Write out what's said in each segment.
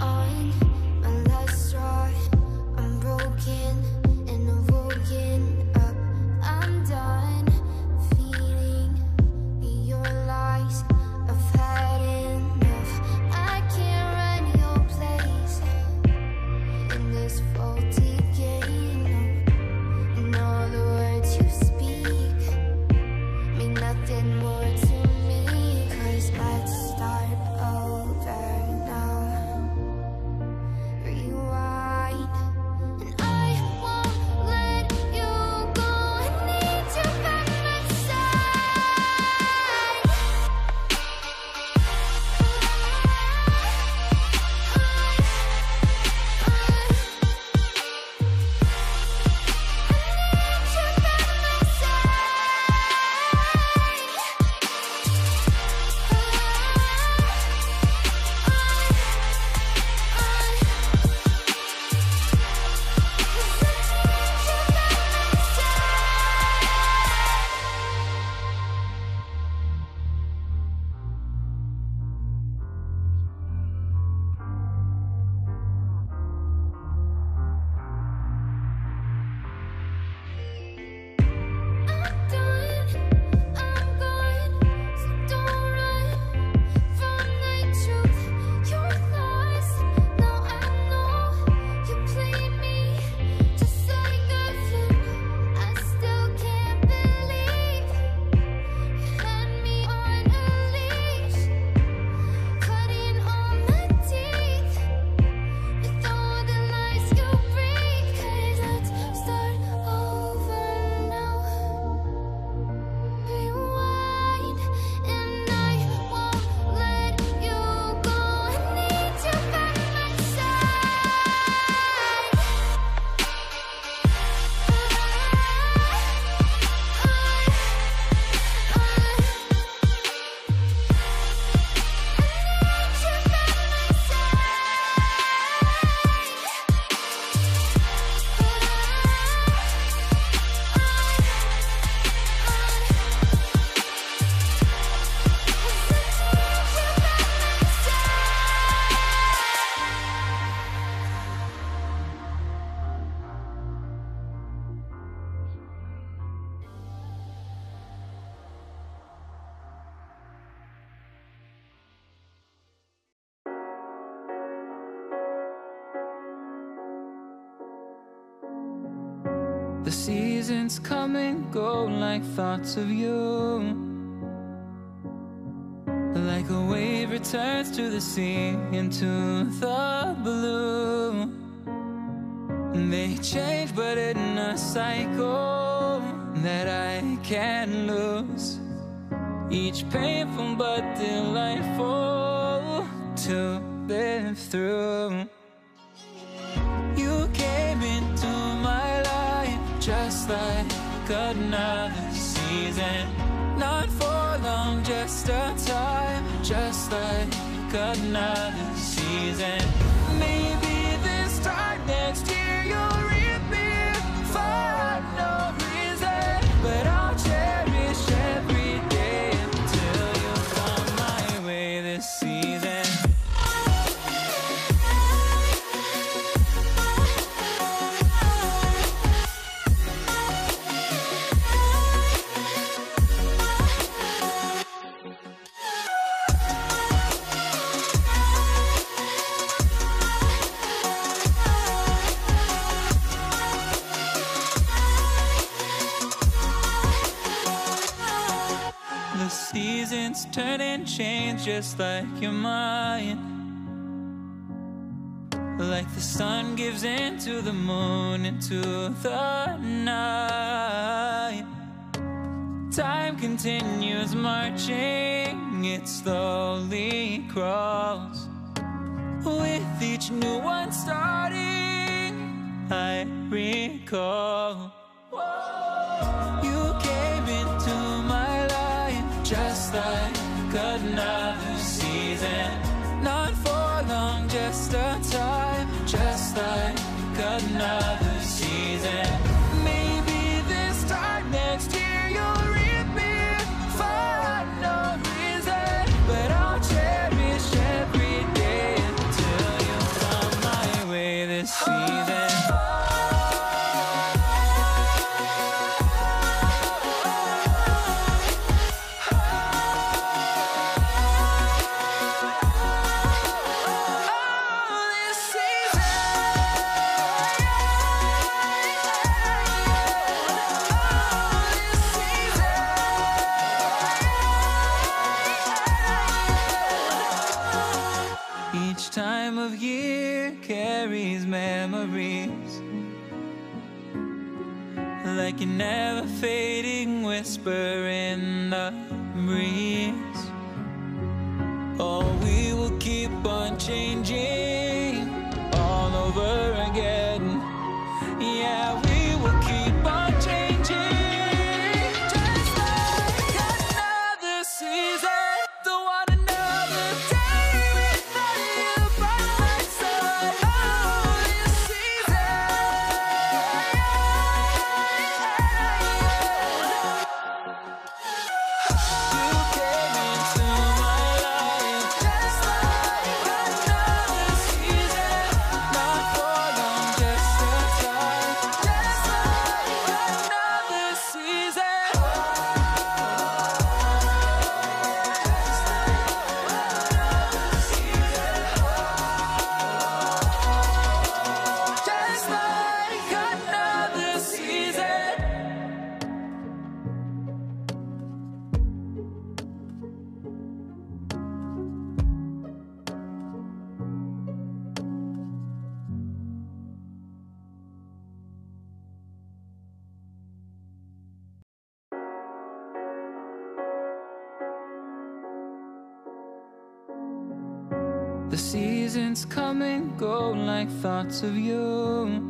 on my last straw. I'm broken and I'm woken up. I'm done feeding your lies. I've had enough. I can't run your place in this faulty game. And all the words you speak mean nothing more to me. 'Cause let's start over now. Rewind. And I won't let you go. I need you by my side. The seasons come and go like thoughts of you. Like a wave returns to the sea into the blue. They change but in a cycle that I can't lose. Each painful but delightful to live through. You came into my life just like another season. Not for long, just a time. Just like another season. Maybe this time next year you'll reappear for no reason. But I'll cherish every day until you come my way this season. Seasons turn and change just like your mind. Like the sun gives into the moon, into the night. Time continues marching, it slowly crawls. With each new one starting, I recall. You came into my life just like another season. Not for long, just a time. Just like another season. Maybe this time next year you'll reappear for no reason. But I'll cherish every day until you year carries memories, like a never fading whisper in the breeze. Oh, we will keep on changing all over again. Yeah, we will keep on changing, just like another season. Don't want another day without you by my side. Oh, this season. You came into my life just like another season. Not for long, just a time. Just like another season. Just like another season. The seasons come and go like thoughts of you,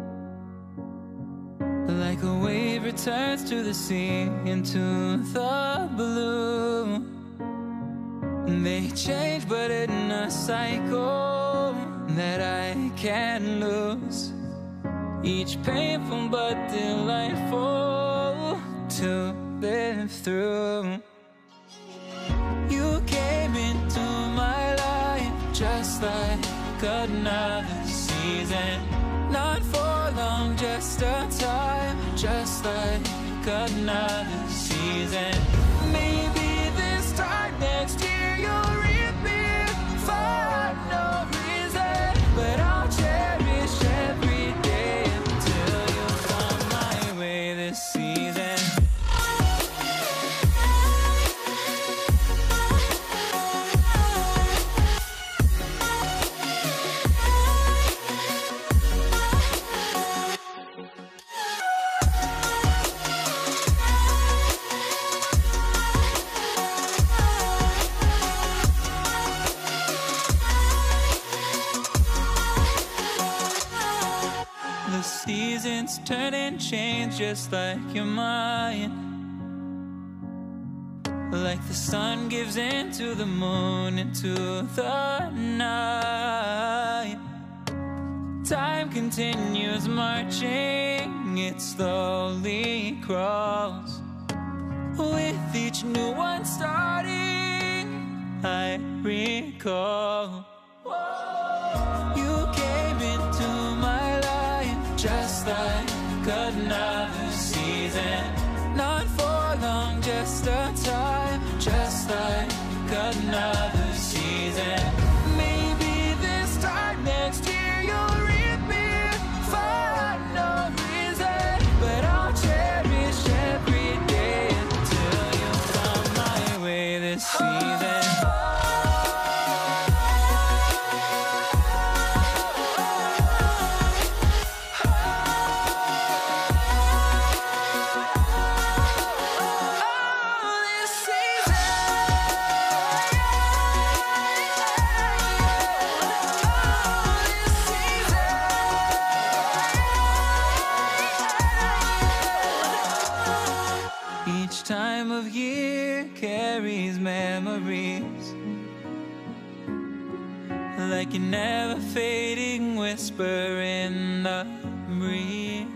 like a wave returns to the sea into the blue. They change but in a cycle that I can't lose, each painful but delightful to live through. You came into my life just like another season. Not for long, just a time. Just like another season. Maybe this time next year you'll reappear for no reason, but I'll cherish every day until you come my way this season. The seasons turn and change just like your mind, like the sun gives into the moon, into the night. Time continues marching, it slowly crawls. With each new one starting, I recall. You came into my life just like another season. Not for long, just a time. Just like another season. Maybe this time next year you'll reappear for no reason, but I'll cherish every day until you come my way this season. Each time of year carries memories, like a never fading whisper in the breeze.